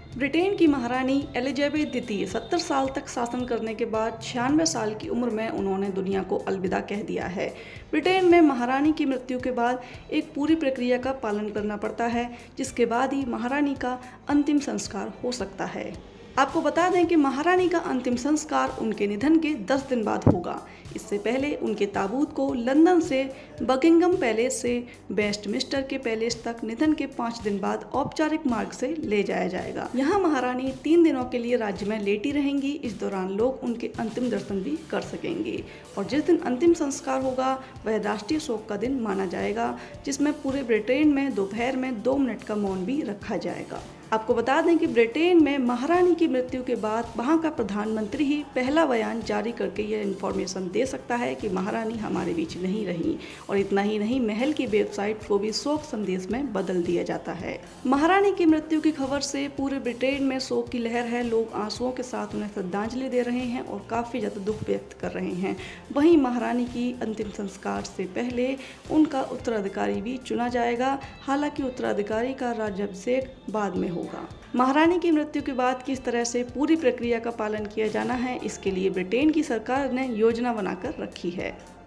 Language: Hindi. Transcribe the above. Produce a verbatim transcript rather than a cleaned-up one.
ब्रिटेन की महारानी एलिजाबेथ द्वितीय सत्तर साल तक शासन करने के बाद छियानवे साल की उम्र में उन्होंने दुनिया को अलविदा कह दिया है। ब्रिटेन में महारानी की मृत्यु के बाद एक पूरी प्रक्रिया का पालन करना पड़ता है, जिसके बाद ही महारानी का अंतिम संस्कार हो सकता है। आपको बता दें कि महारानी का अंतिम संस्कार उनके निधन के दस दिन बाद होगा। इससे पहले उनके ताबूत को लंदन से बकिंगम पैलेस से वेस्टमिंस्टर के पैलेस तक निधन के पाँच दिन बाद औपचारिक मार्ग से ले जाया जाएगा। यहाँ महारानी तीन दिनों के लिए राज्य में लेटी रहेंगी। इस दौरान लोग उनके अंतिम दर्शन भी कर सकेंगे और जिस दिन अंतिम संस्कार होगा वह राष्ट्रीय शोक का दिन माना जाएगा, जिसमें पूरे ब्रिटेन में दोपहर में दो मिनट का मौन भी रखा जाएगा। आपको बता दें कि ब्रिटेन में महारानी की मृत्यु के बाद वहां का प्रधानमंत्री ही पहला बयान जारी करके यह इन्फॉर्मेशन दे सकता है कि महारानी हमारे बीच नहीं रही। और इतना ही नहीं, महल की वेबसाइट को भी शोक संदेश में बदल दिया जाता है। महारानी की मृत्यु की खबर से पूरे ब्रिटेन में शोक की लहर है। लोग आंसुओं के साथ उन्हें श्रद्धांजलि दे रहे हैं और काफ़ी ज़्यादा दुख व्यक्त कर रहे हैं। वहीं महारानी की अंतिम संस्कार से पहले उनका उत्तराधिकारी भी चुना जाएगा। हालांकि उत्तराधिकारी का राज्याभिषेक बाद में होगा। महारानी की मृत्यु के बाद किस तरह से पूरी प्रक्रिया का पालन किया जाना है, इसके लिए ब्रिटेन की सरकार ने योजना बनाकर रखी है।